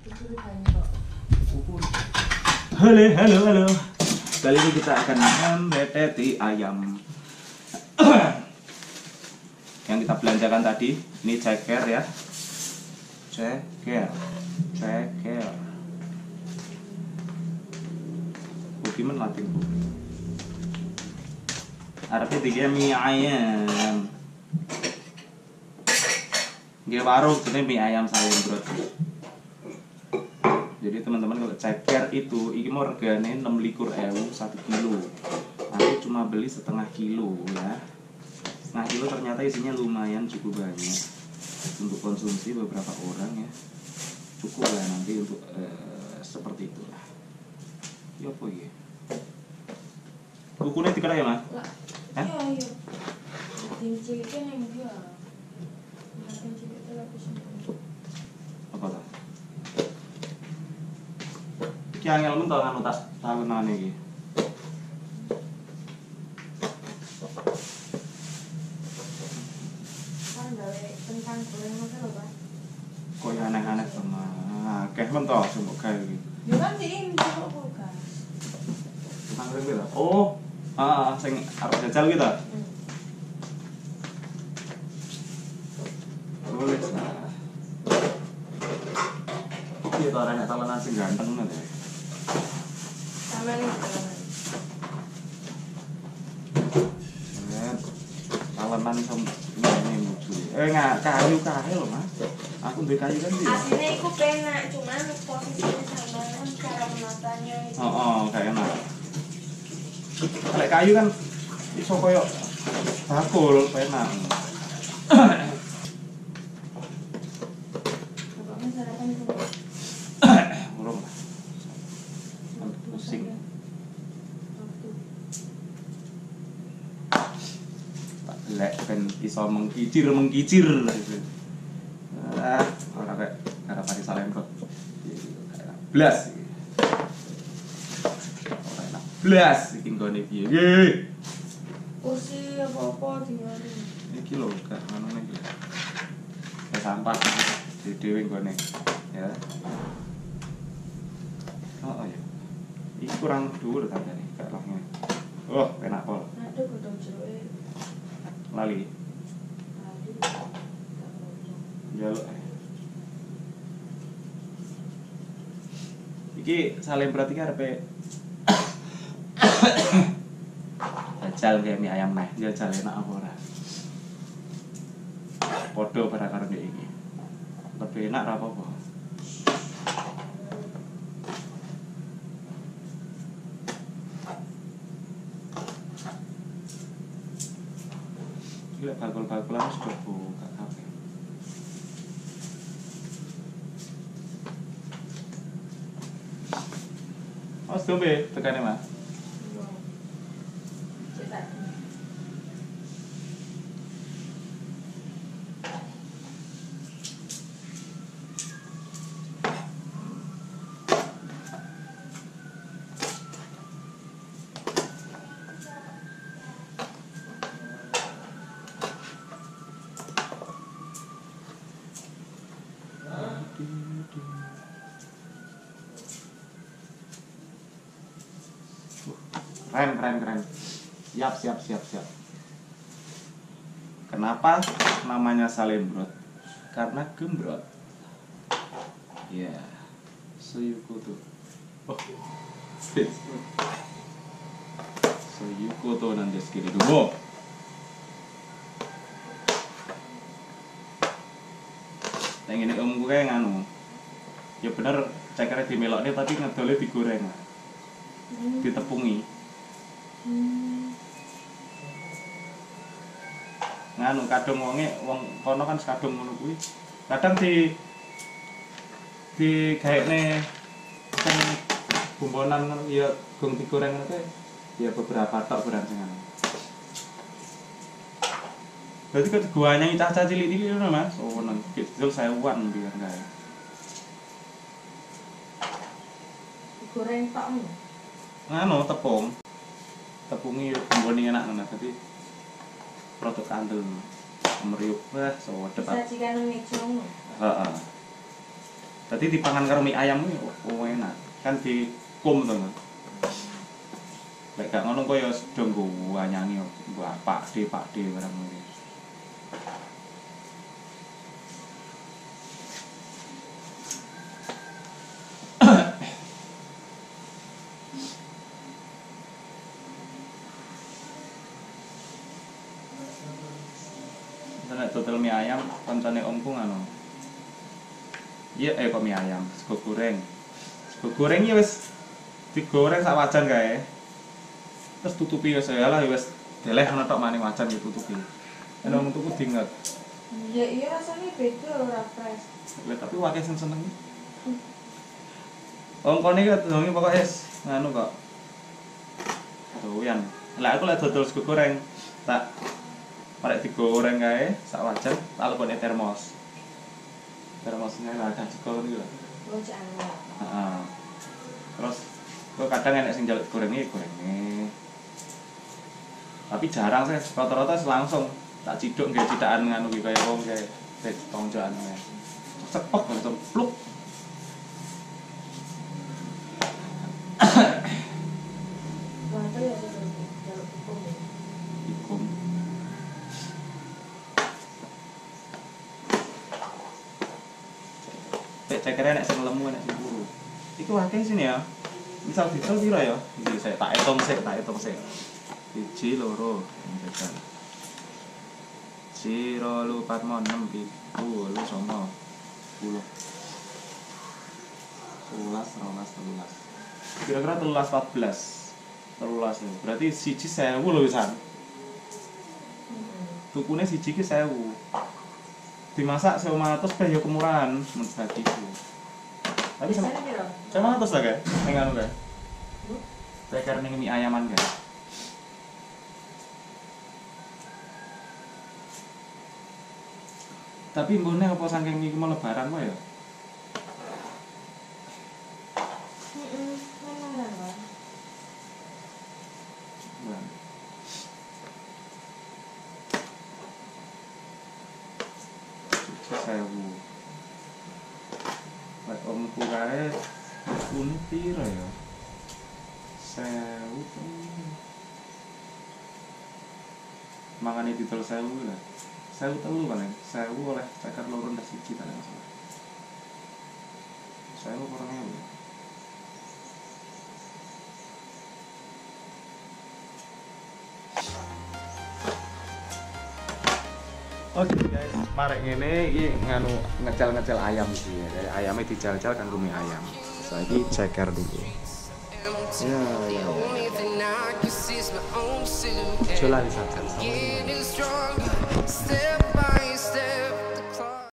Halo, halo, halo. Kali ini kita akan membeteti ayam. Yang kita belanjakan tadi, ini ceker ya. Ceker. Bukti melatih bu. Artinya tiga mie ayam. Dia warung ini mie ayam Salim Bro. Jadi teman-teman kalau ceker itu ini mau regane 26.000 1 kilo. Aku cuma beli setengah kilo ya. Setengah kilo ternyata isinya lumayan cukup banyak untuk konsumsi beberapa orang ya. Cukup lah nanti untuk seperti itulah. Ya apa ya? Bukunya dikira ya mas? Iya. Ciliknya yang dia. Apa lah? Iki angel men to anu tas tahunan iki. Kan gawe kentang goreng apa lho, Pak? Kok ya aneh-aneh sama. Akeh men to sing kok gawe iki. Ya kan diin kok kulkas. Kentang goreng pira? Oh, sing arep jajal ki ta? Boleh lah. Iki to arek talenan sing ganteng men. Sama nih, teman. Talenan sama ini lucu. Enggak kayu lho, Mas. Aku duwe kayu kan sih. Aslinya iku penak, cuman posisinya sama cara menatanya itu. Kayak enak. Lek kayu kan iso koyo bakul penak. Bapaknya sarapan itu. Urung. Pusing. Lek ben iso mengkicir. Ora kayak garapane Salim Bro. Blas. Ora enak. Blas iki nggone piye? Nggih. Kursi apa-apa dinyari. Iki lho gak ngono iki. Sampah dhewe nggone ya. Ya. Iki kurang dhuwur tandane, gak lah ngene. Oh, enak pol. Aduh, godhong jeroke. Lali. Jaluk. Iki Salim berarti arepe jajal kayak mie ayam meh, jajal enak apa ora? Podo pada karo dhek iki. Lebih enak ra apa-apa. Gila bakul-bakulan sudah buka kafe. Oh, dombe tekane Mas. Cetak. Keren. Siap. Kenapa namanya Salim Bro? Karena gembrot. Ya. Soyuko tuh. Oh. Soyuko tuh nanti sekali dulu. Yang ini omku kayak nganu. Ya bener cekernya dimeloknya tapi ngedolnya digoreng. Ditepungi. Nganu kadung wong kono kan sekadung ngono kuwi. Kadang di gaekne sing bumbonan ngono ya gong digoreng ngono ya beberapa tok berancengan. Berarti kan guanya cacah cilik-cilik ngono Mas. Oh nang kecil 1000-an biar gawe. Goreng tok. Nganu tepungi bumbone enak ngono dadi produk kandel meriuk wah sewedep. Sajikan meja ngono. Heeh. Tadi dipangan karo mie ayam iki enak. Kan dikum to. Lek gak ngono kok ya sedang nggo anyangi Pak D barang iki. Nek dodol mie ayam kancane omku ngono. Iya, kok mie ayam, sego goreng. Sego goreng ya wis digoreng sak wajan kae. Terus tutupi wis ya lah wis deleh ana tok maning wajan ditutupi. Ana wong tuku dinget. Ya iya rasanya beda ora fresh. Lah tapi wae sing seneng. Wong kene iki donge pokoke nganu kok. Doyan. Lah aku lek dodol sego goreng tak arek digoreng kae sak wajan tak lebokne termos. Termosnya lah ada juga niku lho. Oh jangan. Heeh. Terus kok kadang enek sing njaluk gorenge. Tapi jarang sih, rata-rata langsung tak ciduk nggih cidakan nganu iki kaya wong kae tonjokan kae. Cepet langsung pluk. Waduh ya jaluk hukum. Ikum. Cekere nek sing lemu nek sing buru. Iku akeh sini ya. Misal dicel piro ya? Iki saya tak hitung sik. 1, 2, 3, 4, 5, 6, 7, 8, 9, 10. Kira-kira 13 ya. Berarti siji 1000 lho wisan. Tukune siji ki 1000. Dimasak 100 pe ya kemurahan men bagiku. Tapi sama 100 lah kae. Ning anu kae. Ceker ning mie ayaman kae. Tapi mbone apa saking iki mau lebaran kok ya? Sewu. Lek omku kae kune piro ya? 1000. Mangane didol 1000 lah. 1003 paling. 1000 oleh ceker loro ndak siji ta masalah. 1000 kurang ya. Oke guys, marek ngene iki nganu ngecel ayam iki ya. Ayamnya dijal-jal kanggo mie ayam. Saiki ceker dulu. Ya. Coba lihat sama ini.